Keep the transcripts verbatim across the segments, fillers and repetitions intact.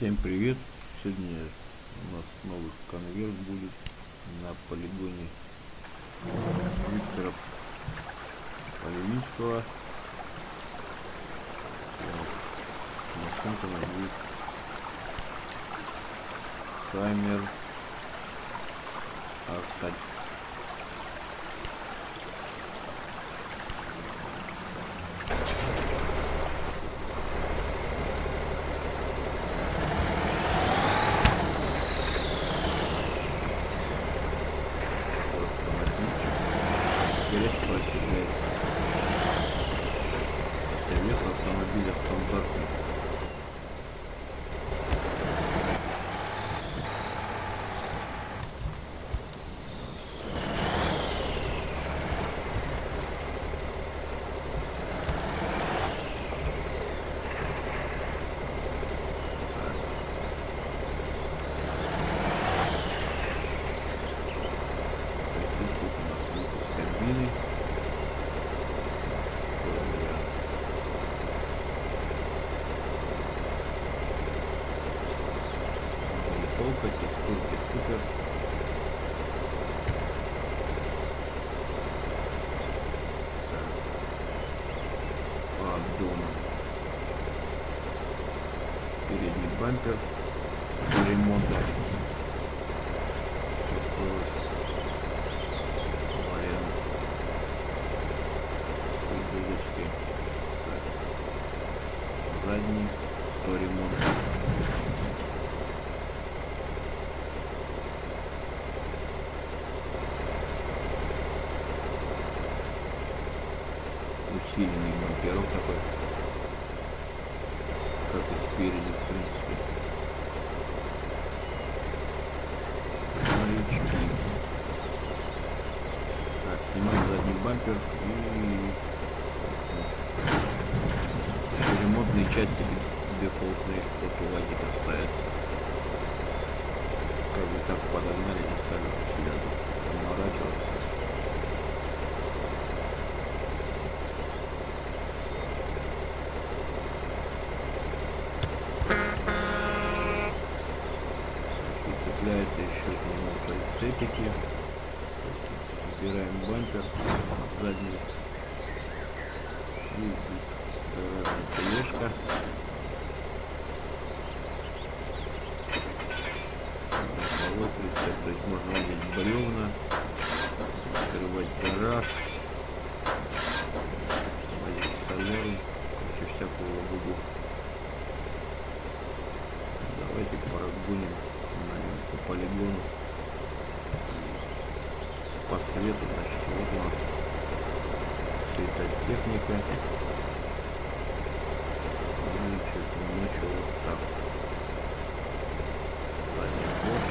Всем привет! Сегодня у нас новый конверт будет на полигоне Виктора Полевицкого. Машинка у нас будет Хаммер Асад. Интересно осуществляет. Это вес автомобиля стандартный. Полка, текстурки супер. Поддон. Передний бампер до ремонта. Такой вариант с выдержкой. Задний до ремонта. Усиленный бамперок такой, как и спереди, в принципе. Маячки. Так, снимаем задний бампер и еще ремонтные части дефолтные от УАЗика ставятся. Как бы так подогнали, не стали сильно заморачиваться. Цепляется еще к нему прицепики. Убираем бампер задний и гаражная тележка. Боковой прицеп, то есть можно увидеть бревна, открывать гараж, возить соляру, короче, всякую лабуду. Давайте прогоним по полигону по свету. Значит, вот у нас вся эта техника. Значит, ночью вот так. Задний ход.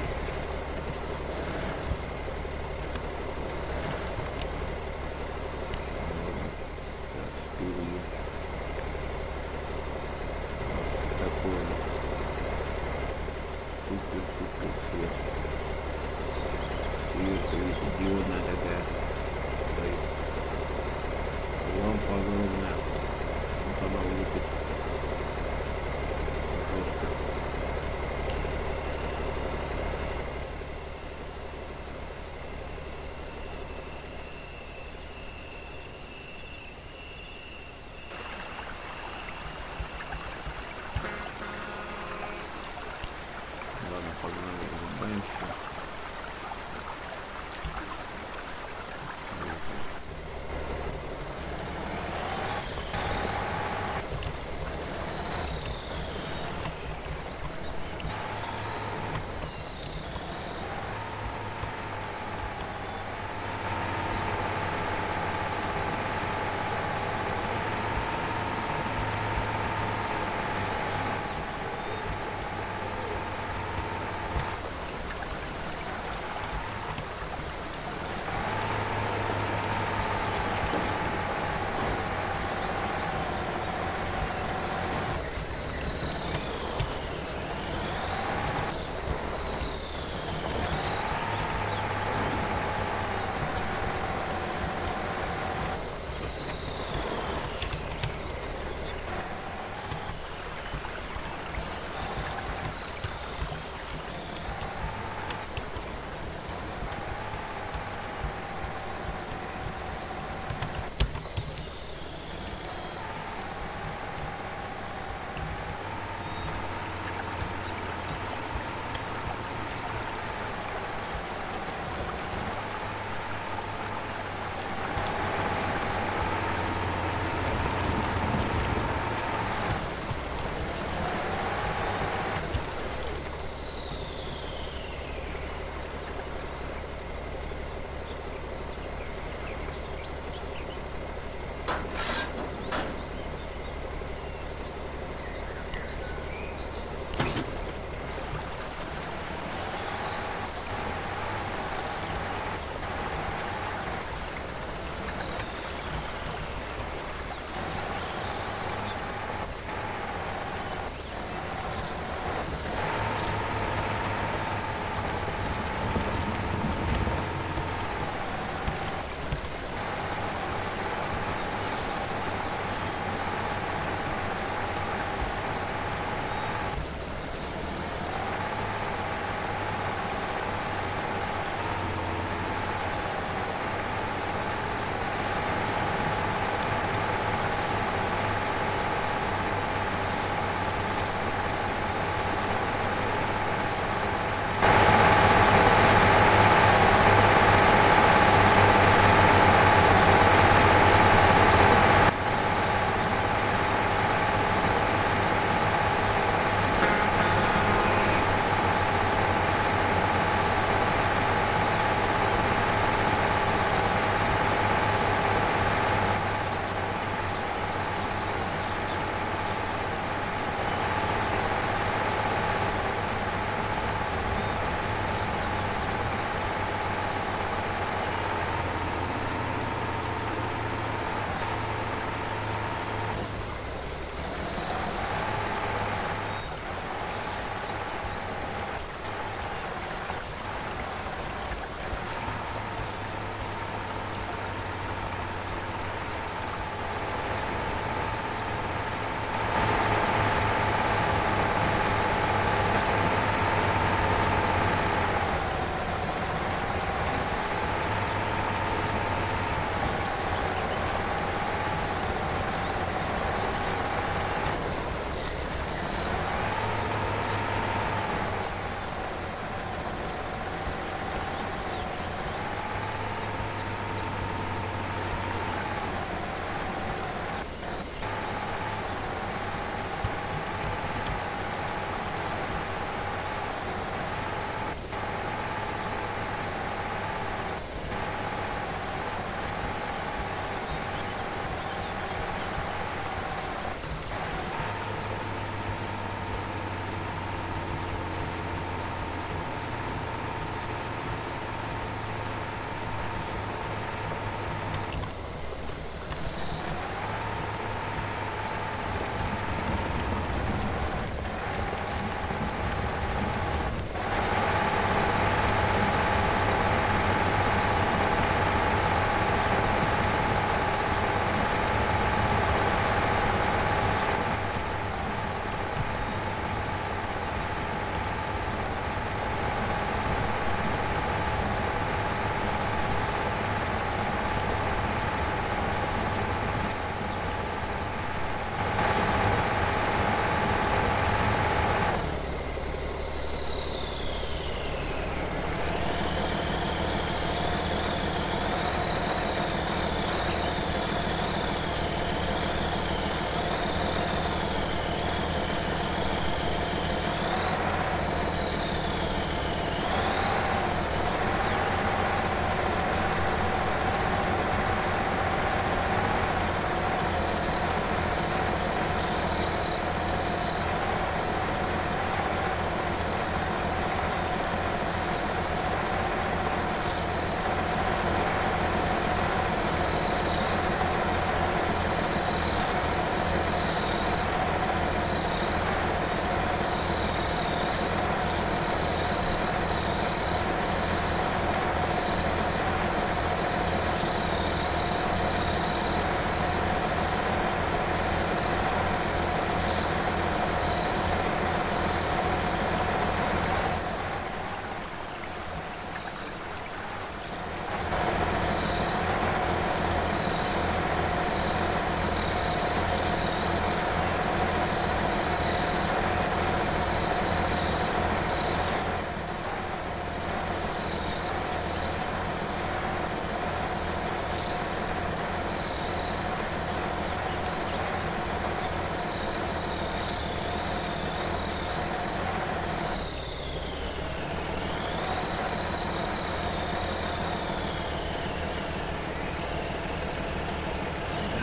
Так, спереди. Такой супер-супер свет. Сверху видите, диодная такая стоит. Лампа огромная. Вот она лупит жестко. Ладно, погнали, улыбаемся.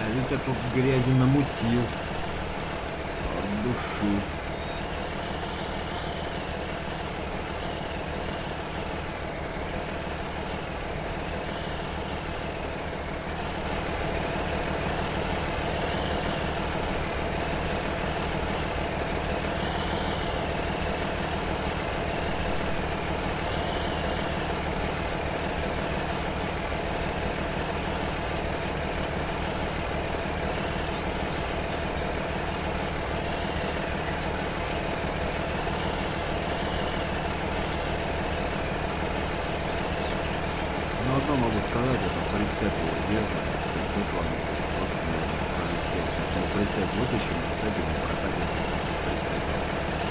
ведь я тут грязи намутил от души. Ну, одно могу сказать, это прицеп его держит, прицеп вам просто можно пролететь. Сейчас мы прицеп вытащим, с этим прокатим прицепом.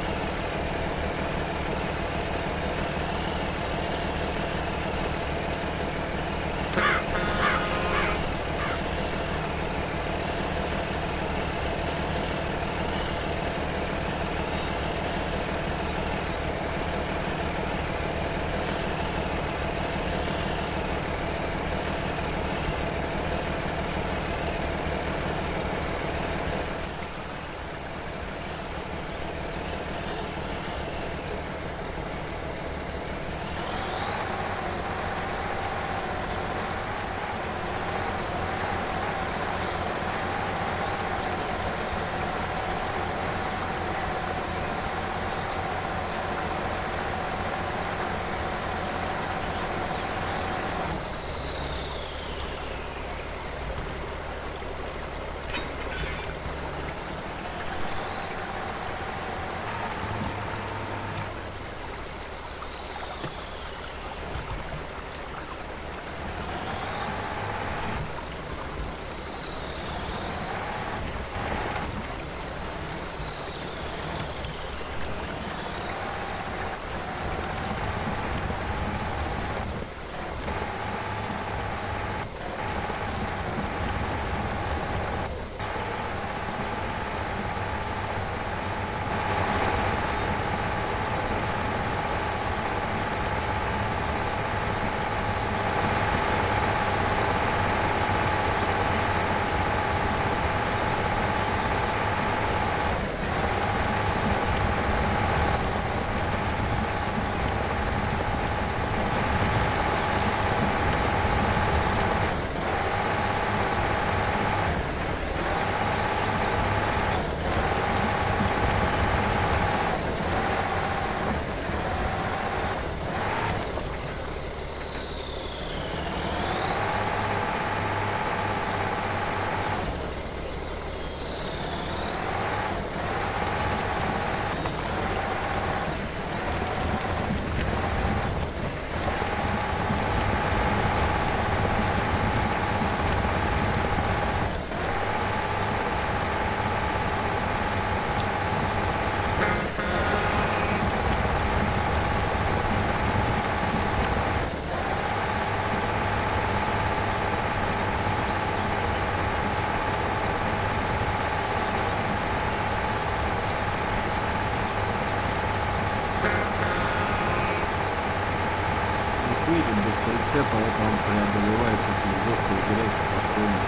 Видим, без прицепа это он преодолевает очень жесткую грязь спокойно.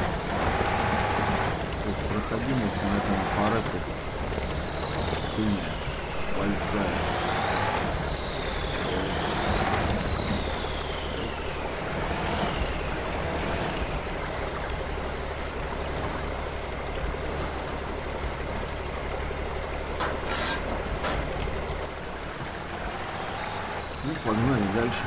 То есть проходимость на этом аппарате сильная, большая. Ну, погнали дальше.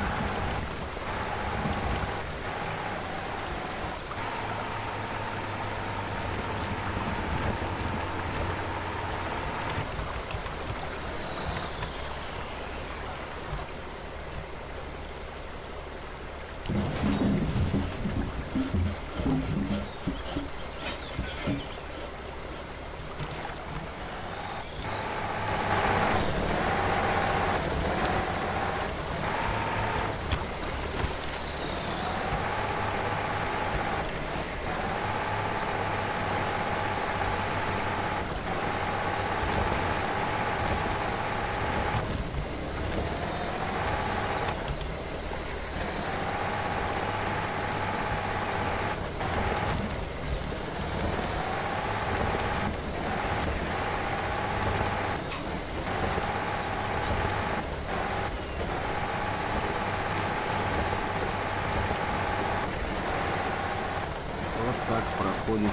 так проходит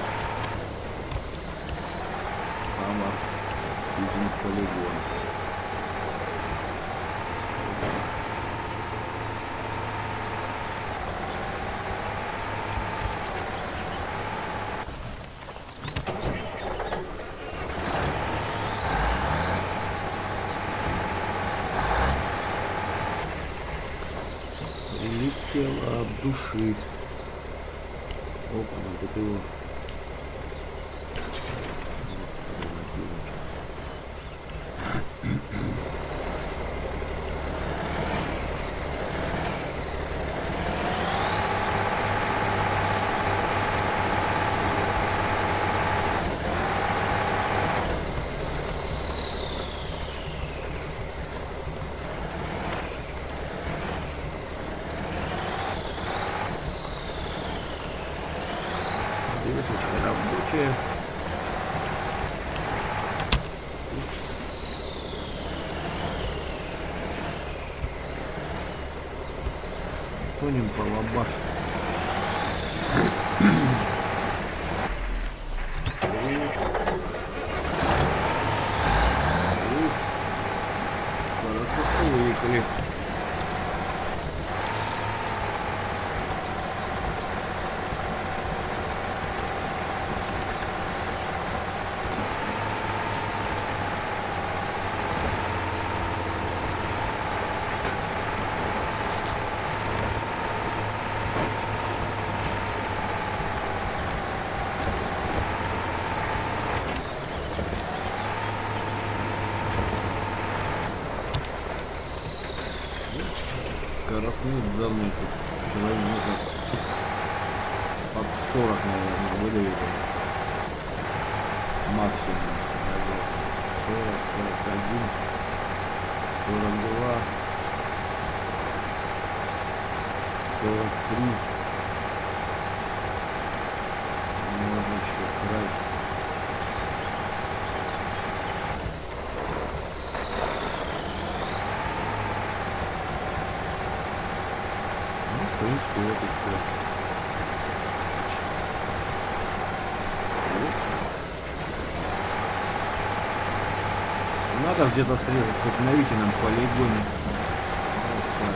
Хаммер Фьюзинг полигон. Прилетело от души. Опа, вот это его. Девушка рабочая. Тонем по лобашу. Хорошо выехали. Скоростные данные тут человек может под сорок, наверное, выдавить максимум. сорок, сорок один, сорок два, сорок три. Можно еще край. В принципе, вот и все. Надо где-то срезать с обновительным полигоне. Вот так.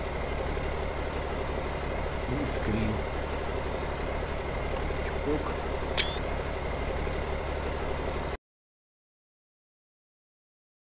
Скрин. Чпок.